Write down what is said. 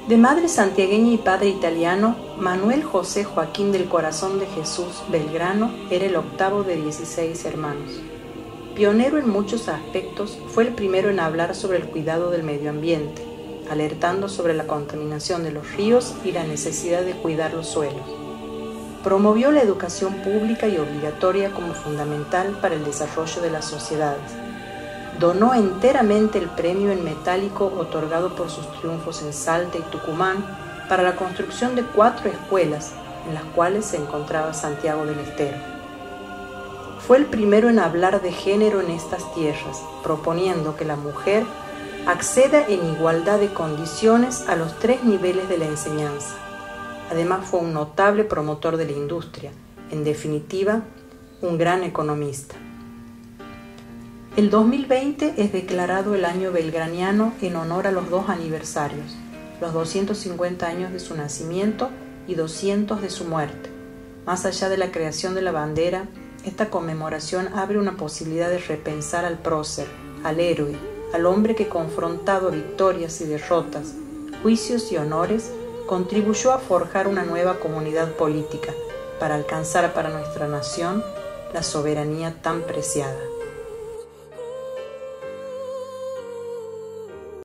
De madre santiagueña y padre italiano, Manuel José Joaquín del Corazón de Jesús Belgrano era el octavo de 16 hermanos. Pionero en muchos aspectos, fue el primero en hablar sobre el cuidado del medio ambiente, alertando sobre la contaminación de los ríos y la necesidad de cuidar los suelos. Promovió la educación pública y obligatoria como fundamental para el desarrollo de las sociedades. Donó enteramente el premio en metálico otorgado por sus triunfos en Salta y Tucumán para la construcción de 4 escuelas, en las cuales se encontraba Santiago del Estero. Fue el primero en hablar de género en estas tierras, proponiendo que la mujer acceda en igualdad de condiciones a los 3 niveles de la enseñanza. Además fue un notable promotor de la industria, en definitiva, un gran economista. El 2020 es declarado el año belgraniano en honor a los 2 aniversarios, los 250 años de su nacimiento y 200 de su muerte. Más allá de la creación de la bandera, esta conmemoración abre una posibilidad de repensar al prócer, al héroe, al hombre que, confrontado a victorias y derrotas, juicios y honores, contribuyó a forjar una nueva comunidad política para alcanzar para nuestra nación la soberanía tan preciada.